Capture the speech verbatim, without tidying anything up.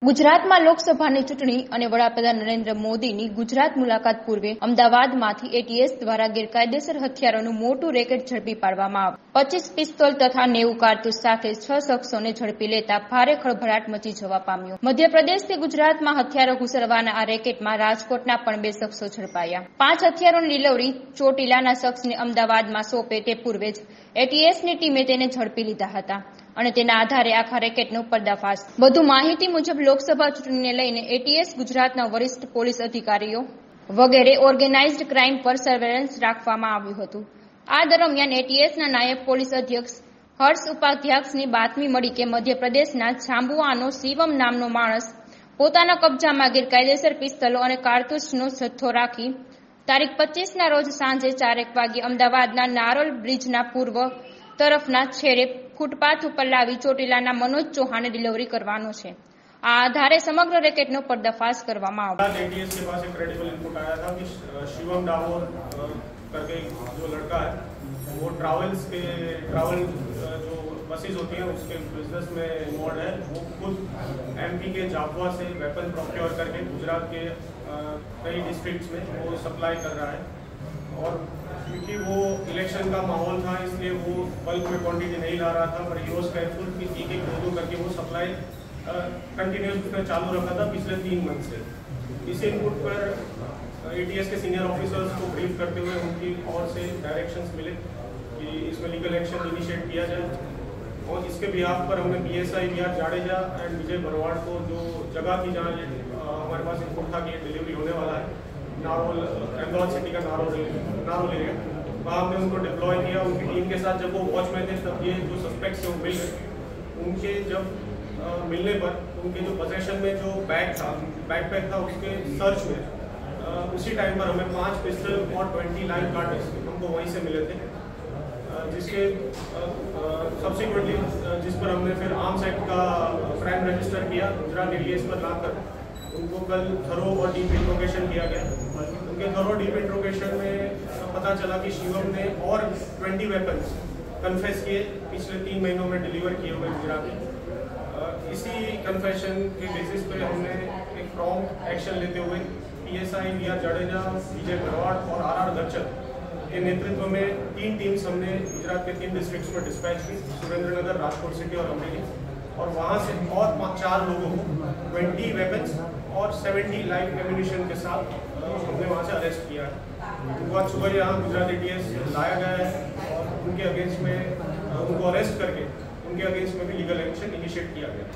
ગુજરાતમાં લોકસભાની ચૂંટણી અને વડાપ્રધાન નરેન્દ્ર મોદીની ગુજરાત મુલાકાત પૂર્વે અમદાવાદમાંથી એટીએસ દ્વારા ગેરકાયદેસર હથિયારોનું મોટું રેકેટ ઝડપી પાડવામાં આવ્યું. પચીસ પિસ્તોલ તથા નેવું કારતૂસ સાથે છ શખ્સોને ઝડપી લેતા ભારે ખળભળાટ મચી જવા પામ્યો. મધ્યપ્રદેશથી ગુજરાતમાં હથિયારો ઘૂસરવાના આ રેકેટમાં રાજકોટના પણ બે શખ્સો ઝડપાયા. પાંચ હથિયારોની ડિલિવરી ચોટીલાના શખ્સને અમદાવાદમાં સોંપે તે પૂર્વે જ એટીએસની ટીમે તેને ઝડપી લીધા હતા અને તેના આધારે આખા રેકેટનો પર્દાફાશ. વધુ માહિતી મુજબ લોકસભા ચૂંટણીને લઈને એટીએસ ગુજરાતના વરિષ્ઠ પોલીસ અધિકારીઓ વગેરે ઓર્ગેનાઇઝડ ક્રાઇમ પર સર્વેલન્સ રાખવામાં આવ્યું હતું. આ દરમિયાન એટીએસના નાયબ પોલીસ અધ્યક્ષ હર્ષ ઉપાધ્યાક્ષની બાતમી મળી કે મધ્યપ્રદેશના જાંબુઆનો શિવમ નામનો માણસ પોતાના કબજામાં ગેરકાયદેસર પિસ્તલો અને કારતૂસનો જથ્થો રાખી તારીખ પચીસના રોજ સાંજે ચારેક વાગ્યે અમદાવાદના નારોલ બ્રિજના પૂર્વ તરફના છેડે ફૂટપાથ ઉપર લાવી ચોટીલાના મનોજ ચૌહાણને ડિલિવરી કરવાનો છે. આ આધારે સમગ્ર રેકેટનો પર્દાફાશ કરવામાં આવ્યો. एटीएस के पास एक क्रेडिबल इनपुट आया था कि शिवम डामोर करके जो लड़का है वो ट्रैवल्स के ट्रैवल जो बसेस होती हैं उसके बिजनेस में इन्वॉल्व है. वो खुद एमपी के जाफवा से वेपन प्रोक्योर करके गुजरात के कई डिस्ट्रिक्ट्स में वो सप्लाई कर रहा है और क्योंकि वो इलेक्शन का माहौल था इसलिए वो बल्क में क्वांटिटी नहीं ला रहा था पर ही वॉज केयरफुल कि एक एक दो दो करके वो सप्लाई कंटिन्यूस उसने चालू रखा था पिछले तीन मंथ से. इस इनपुट पर एटीएस के सीनियर ऑफिसर्स को ब्रीफ करते हुए उनकी ओर से डायरेक्शंस मिले कि इसमें लीगल एक्शन इनिशिएट किया जाए और इसके बिहाफ पर हमने BSI B R Jadeja and Vijay Barwad को जो जगह थी जहाँ ये हमारे पास इनपुट था कि ये डिलीवरी होने वाला है नारोल अहमदाबाद सिटी का नारोल नारोल एरिया वहाँ हमने उनको डिप्लॉय किया. उनकी टीम के साथ जब वो वॉच में थे तब ये जो सस्पेक्ट्स हैं वो मिल गए. उनके जब आ, मिलने पर उनके जो पोजेशन में जो बैग था बैग पैक था उसके सर्च में आ, उसी टाइम पर हमें पांच पिस्टल और ट्वेंटी लाइन कार्ट्रिज हमको वहीं से मिले थे आ, जिसके सब्सिक्वेंटली जिस पर हमने फिर आर्म्स एक्ट का क्राइम रजिस्टर किया. गुजरात एटीएस पर लाकर उनको कल थरो और डीप इंट्रोगेशन किया गया. उनके थरो डीप इंट्रोगेशन में पता चला कि शिवम ने और ट्वेंटी वेपन्स कन्फेस किए पिछले तीन महीनों में डिलीवर किए हुए गुजरात में. इसी कन्फेशन के बेसिस पे हमने एक प्रॉम्प्ट एक्शन लेते हुए PSI V R Jadeja, Vijay Barwad और आर आर गच्चर के नेतृत्व में तीन टीम्स हमने गुजरात के तीन डिस्ट्रिक्ट्स में डिस्पैच की, सुरेंद्रनगर, राजकोट सिटी और अमरेली. और वहाँ से और चार लोगों को ट्वेंटी वेपन्स और सेवेंटी लाइव एम्यूनिशन के साथ हमने वहाँ से अरेस्ट किया है. उनको आज सुबह यहाँ गुजरात एटीएस लाया गया है और उनके अगेंस्ट में उनको अरेस्ट करके उनके अगेंस्ट में भी लीगल एक्शन इनिशिएट किया गया.